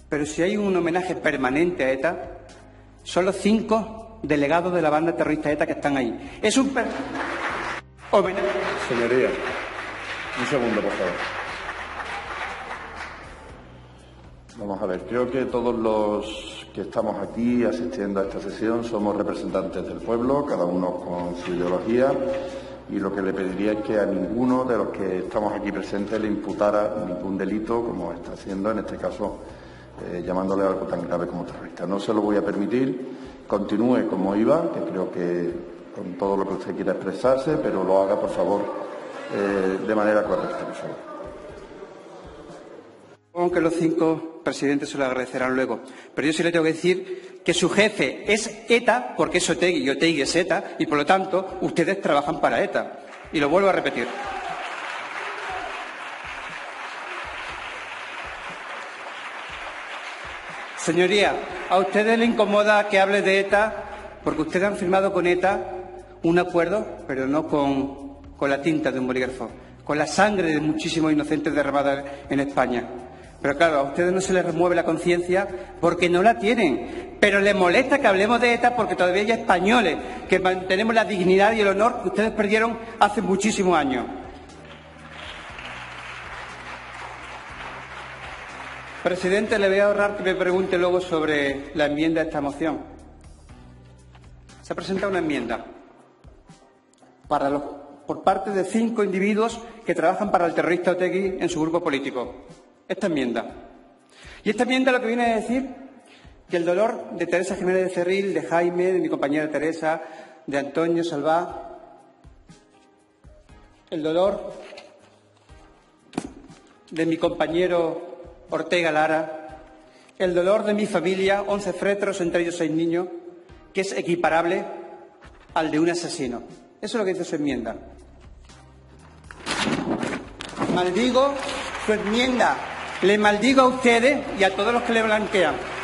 Pero si hay un homenaje permanente a ETA, son los 5 delegados de la banda terrorista ETA que están ahí. Es un homenaje. Señoría, un segundo, por favor. Vamos a ver, creo que todos los que estamos aquí asistiendo a esta sesión somos representantes del pueblo, cada uno con su ideología, y lo que le pediría es que a ninguno de los que estamos aquí presentes le imputara ningún delito, como está haciendo en este caso, llamándole algo tan grave como terrorista. No se lo voy a permitir. Continúe como iba, que creo que con todo lo que usted quiera expresarse, pero lo haga, por favor, de manera correcta, por favor. Supongo que los 5 presidentes se lo agradecerán luego, pero yo sí le tengo que decir que su jefe es ETA, porque es Otegi y Otegi es ETA, y por lo tanto ustedes trabajan para ETA. Y lo vuelvo a repetir. Señoría, ¿a ustedes les incomoda que hable de ETA? Porque ustedes han firmado con ETA un acuerdo, pero no con la tinta de un bolígrafo, con la sangre de muchísimos inocentes derramada en España. Pero claro, a ustedes no se les remueve la conciencia porque no la tienen. Pero les molesta que hablemos de ETA porque todavía hay españoles que mantenemos la dignidad y el honor que ustedes perdieron hace muchísimos años. Presidente, le voy a ahorrar que me pregunte luego sobre la enmienda a esta moción. Se ha presentado una enmienda por parte de 5 individuos que trabajan para el terrorista Otegi en su grupo político. Esta enmienda. Y esta enmienda lo que viene a decir que el dolor de Teresa Jiménez de Cerril, de Jaime, de mi compañera Teresa, de Antonio Salvá, el dolor de mi compañero Ortega Lara, el dolor de mi familia, 11 féretros, entre ellos 6 niños, que es equiparable al de un asesino. Eso es lo que dice su enmienda. Maldigo su enmienda. Le maldigo a ustedes y a todos los que le blanquean.